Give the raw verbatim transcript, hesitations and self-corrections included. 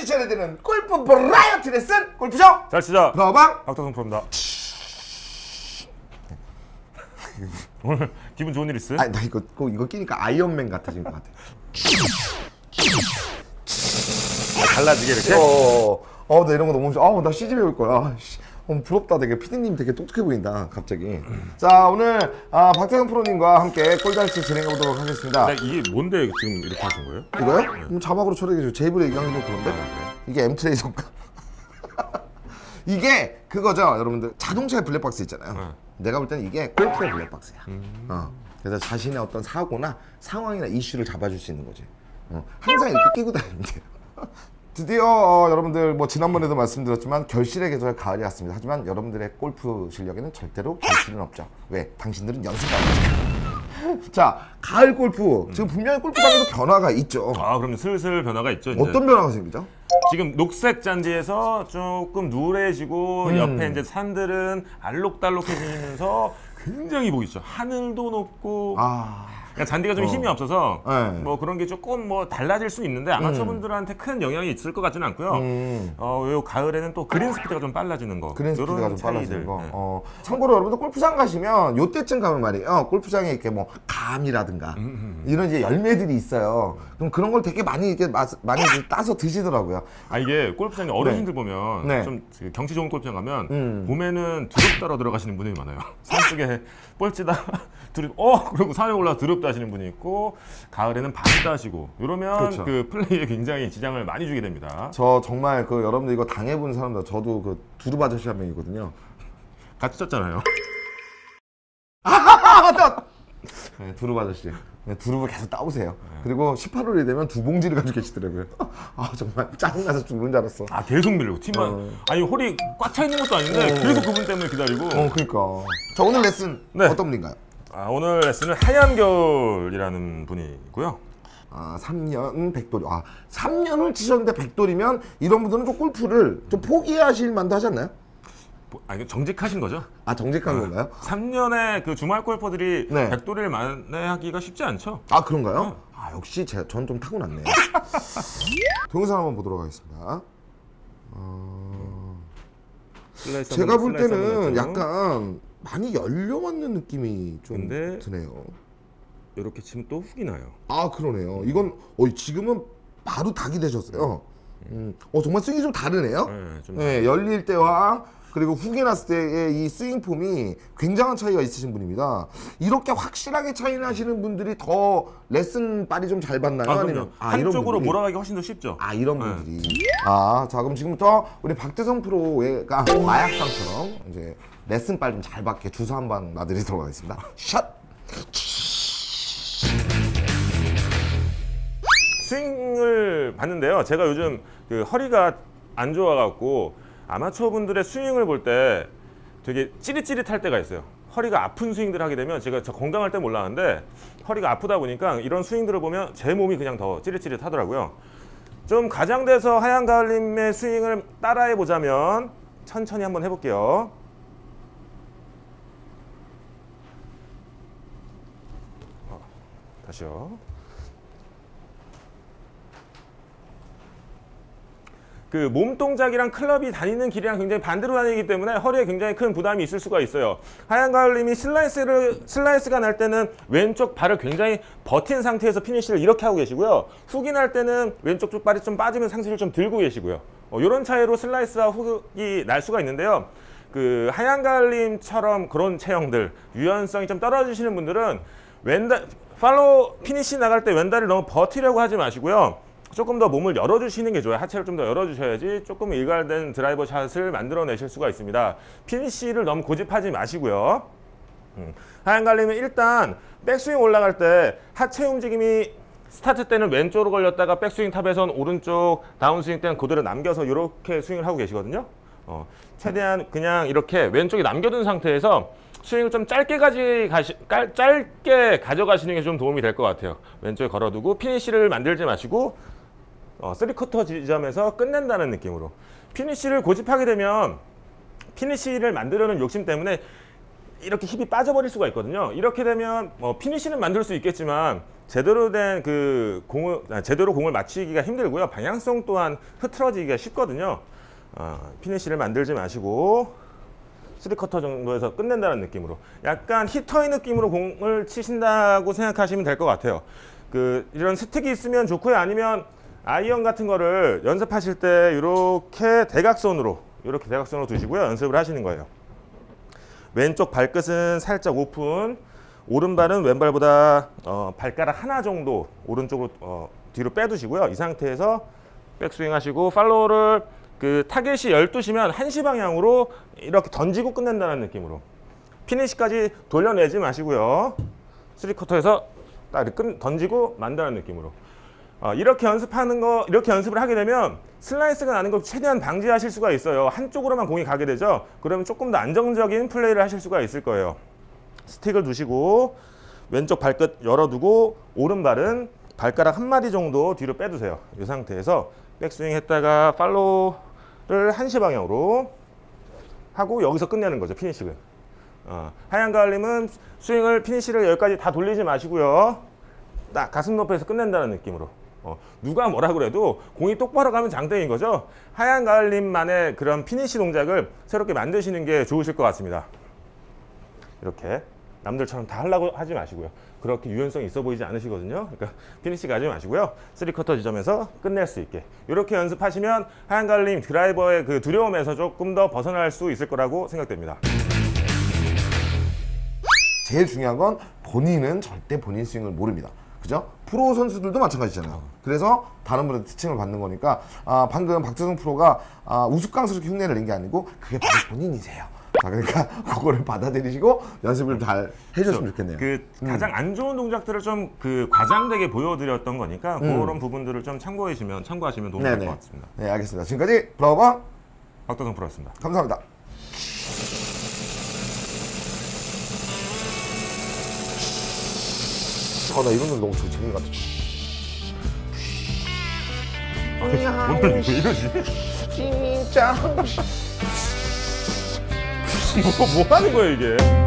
추천해 드리는 골프 버라이어티 레슨 골프장 잘 치자 프로방 박태성 프로입니다. 오늘 기분 좋은 일 있어요? 아니 나 이거 꼭 이거 끼니까 아이언맨 같아진 것 같아. 달라지게 이렇게? 어, 어, 나 이런 거 너무 좋아. 아, 나 씨지 배울 거야. 아, 씨. 어, 부럽다. 되게 피디님 되게 똑똑해 보인다. 갑자기. 자, 오늘 아, 박태성 프로님과 함께 꼴잔치 진행해 보도록 하겠습니다. 네, 이게 뭔데 지금 이렇게 하신 거예요? 이거요? 네. 음, 자막으로 처리해 제 입으로 얘기하는 건 그런데? 이게 엠트레이서인가? 이게 그거죠, 여러분들. 자동차의 블랙박스 있잖아요. 네. 내가 볼 때는 이게 골프의 블랙박스야. 음. 어. 그래서 자신의 어떤 사고나 상황이나 이슈를 잡아줄 수 있는 거지. 어. 항상 이렇게 끼고 다니면 돼요. 드디어 어, 여러분들 뭐 지난번에도 말씀드렸지만 결실의 계절 가을이 왔습니다. 하지만 여러분들의 골프 실력에는 절대로 결실은 없죠. 왜? 당신들은 연습 안 하니까. 자, 가을 골프. 지금 분명히 골프장에도 변화가 있죠. 아, 그럼 슬슬 변화가 있죠. 이제. 어떤 변화가 생기죠? 지금 녹색 잔디에서 조금 누래지고 음. 옆에 이제 산들은 알록달록해지면서 굉장히 보이죠. 하늘도 높고. 아. 그러니까 잔디가 좀 어. 힘이 없어서 네. 뭐 그런 게 조금 뭐 달라질 수 있는데 아마추어분들한테 큰 영향이 있을 것 같지는 않고요. 음. 어, 요 가을에는 또 그린 스피드가 좀 빨라지는 거. 그린 스피드가 좀 빨라지는 거. 네. 어. 참고로 여러분들 골프장 가시면 요때쯤 가면 말이에요. 골프장에 이렇게 뭐 감이라든가 음, 음, 음. 이런 이제 열매들이 있어요. 그럼 그런 걸 되게 많이 이렇게 많이 따서 드시더라고요. 아 이게 골프장에 어르신들 네. 보면 네. 좀 경치 좋은 골프장 가면 음. 봄에는 두릅 따러 들어가시는 분들이 많아요. 산속에 뻘찌다 두릅 어 그리고 산에 올라 두릅 따시는 분이 있고 가을에는 밤 따시고 이러면 그렇죠. 그 플레이에 굉장히 지장을 많이 주게 됩니다. 저 정말 그 여러분들 이거 당해본 사람들 저도 그 두릅 아저씨 한 명이거든요. 같이 쳤잖아요. 아 맞다. 네, 두릅 아저씨. 네, 두릅을 계속 따오세요. 네. 그리고 십팔 월이 되면 두 봉지를 가지고 계시더라고요. 아 정말 짜증나서 죽는 줄 알았어. 아 계속 밀고 팀만 어. 아니 홀이 꽉 차 있는 것도 아닌데 어. 계속 그분 때문에 기다리고. 어 그러니까. 자 오늘 레슨 네. 어떤 분인가요? 아 오늘 레슨은 하얀 겨울이라는 분이고요. 아 삼 년 백돌이. 아 삼 년을 치셨는데 백돌이면 이런 분들은 좀 골프를 좀 포기하실 만도 하지 않나요? 아, 이거 정직하신 거죠? 아, 정직한 아, 건가요? 삼 년에 그 주말 골퍼들이 네. 백돌이를 만회하기가 쉽지 않죠? 아, 그런가요? 네. 아, 역시 전 좀 타고났네. 동영상 한번 보도록 하겠습니다. 어... 제가 볼 때는 약간 많이 열려왔는 느낌이 좀 근데 드네요. 이렇게 치면 또 훅이 나요. 아, 그러네요. 이건 어, 지금은 바로 닭이 되셨어요. 음. 어, 정말 스윙이 좀 다르네요. 네, 좀 네, 열릴 때와 그리고 훅이 났을 때의 이 스윙 폼이 굉장한 차이가 있으신 분입니다. 이렇게 확실하게 차이 나시는 분들이 더 레슨 빨이 좀 잘 받나요? 아, 아니면 아, 한쪽으로 몰아가기 훨씬 더 쉽죠. 아 이런 분들이. 네. 아, 자 그럼 지금부터 우리 박태성 프로가 마약상처럼 이제 레슨 빨 좀 잘 받게 주사 한 방 놔드리도록 하겠습니다. 샷. 스윙을 봤는데요. 제가 요즘 그 허리가 안 좋아갖고 아마추어 분들의 스윙을 볼 때 되게 찌릿찌릿할 때가 있어요. 허리가 아픈 스윙들을 하게 되면 제가 저 건강할 때 몰랐는데 허리가 아프다 보니까 이런 스윙들을 보면 제 몸이 그냥 더 찌릿찌릿하더라고요. 좀 가장돼서 하얀 가을님의 스윙을 따라해 보자면 천천히 한번 해볼게요. 어, 다시요. 그 몸동작이랑 클럽이 다니는 길이랑 굉장히 반대로 다니기 때문에 허리에 굉장히 큰 부담이 있을 수가 있어요. 하얀 가을님이 슬라이스를, 슬라이스가 날 때는 왼쪽 발을 굉장히 버틴 상태에서 피니쉬를 이렇게 하고 계시고요. 훅이 날 때는 왼쪽 쪽발이 좀 빠지면 상체를 좀 들고 계시고요. 어, 이런 차이로 슬라이스와 훅이 날 수가 있는데요. 그 하얀 가을님처럼 그런 체형들, 유연성이 좀 떨어지시는 분들은 왼달, 팔로우 피니쉬 나갈 때 왼다리를 너무 버티려고 하지 마시고요. 조금 더 몸을 열어주시는 게 좋아요. 하체를 좀 더 열어주셔야지 조금 일괄된 드라이버 샷을 만들어내실 수가 있습니다. 피니쉬를 너무 고집하지 마시고요. 음. 하얀 가을님은 일단 백스윙 올라갈 때 하체 움직임이 스타트 때는 왼쪽으로 걸렸다가 백스윙 탑에선 오른쪽, 다운스윙 때는 그대로 남겨서 이렇게 스윙을 하고 계시거든요. 어. 최대한 그냥 이렇게 왼쪽에 남겨둔 상태에서 스윙을 좀 짧게 가지 가시, 깔, 짧게 가져가시는 게 좀 도움이 될 것 같아요. 왼쪽에 걸어두고 피니쉬를 만들지 마시고 어, 쓰리쿼터 지점에서 끝낸다는 느낌으로. 피니쉬를 고집하게 되면 피니쉬를 만들려는 욕심 때문에 이렇게 힙이 빠져버릴 수가 있거든요. 이렇게 되면 뭐 피니쉬는 만들 수 있겠지만 제대로 된 그 공을 아, 제대로 공을 맞추기가 힘들고요. 방향성 또한 흐트러지기가 쉽거든요. 어, 피니쉬를 만들지 마시고 쓰리커터 정도에서 끝낸다는 느낌으로 약간 히터의 느낌으로 공을 치신다고 생각하시면 될 것 같아요. 그 이런 스틱이 있으면 좋고요. 아니면 아이언 같은 거를 연습하실 때 이렇게 대각선으로 이렇게 대각선으로 두시고요. 연습을 하시는 거예요. 왼쪽 발끝은 살짝 오픈, 오른발은 왼발보다 어, 발가락 하나 정도 오른쪽으로 어, 뒤로 빼두시고요. 이 상태에서 백스윙 하시고 팔로우를 그 타겟이 열두 시면 한 시 방향으로 이렇게 던지고 끝낸다는 느낌으로 피니시까지 돌려내지 마시고요. 쓰리쿼터에서 딱 이렇게 던지고 만다는 느낌으로 어, 이렇게 연습하는 거 이렇게 연습을 하게 되면 슬라이스가 나는 걸 최대한 방지하실 수가 있어요. 한쪽으로만 공이 가게 되죠. 그러면 조금 더 안정적인 플레이를 하실 수가 있을 거예요. 스틱을 두시고 왼쪽 발끝 열어두고 오른발은 발가락 한 마디 정도 뒤로 빼두세요. 이 상태에서 백스윙 했다가 팔로우를 한 시 방향으로 하고 여기서 끝내는 거죠. 피니시를. 어, 하얀 가을님은 스윙을 피니시를 여기까지 다 돌리지 마시고요. 딱 가슴 높이에서 끝낸다는 느낌으로. 어, 누가 뭐라 그래도 공이 똑바로 가면 장땡인 거죠. 하얀 가을님만의 그런 피니시 동작을 새롭게 만드시는 게 좋으실 것 같습니다. 이렇게 남들처럼 다 하려고 하지 마시고요. 그렇게 유연성이 있어 보이지 않으시거든요. 그러니까 피니시 가지 마시고요. 쓰리쿼터 지점에서 끝낼 수 있게 이렇게 연습하시면 하얀 가을님 드라이버의 그 두려움에서 조금 더 벗어날 수 있을 거라고 생각됩니다. 제일 중요한 건 본인은 절대 본인 스윙을 모릅니다. 그죠? 프로 선수들도 마찬가지잖아요. 그래서 다른 분의 특징을 받는 거니까 아, 방금 박재성 프로가 아, 우스꽝스럽게 흉내를 낸 게 아니고 그게 바로 본인이세요. 아, 그러니까 그거를 받아들이시고 연습을 잘 해줬으면 좋겠네요. 그 음. 가장 안 좋은 동작들을 좀 그 과장되게 보여드렸던 거니까 음. 그런 부분들을 좀 참고하시면 참고하시면 도움이 될 것 같습니다. 네, 알겠습니다. 지금까지 블러버 박도성 프로였습니다. 감사합니다. 어, 나 이런 거 너무 재밌는 것 같아. 오늘 왜 이러지? 진짜 뭐, 뭐 하는 거야 이게?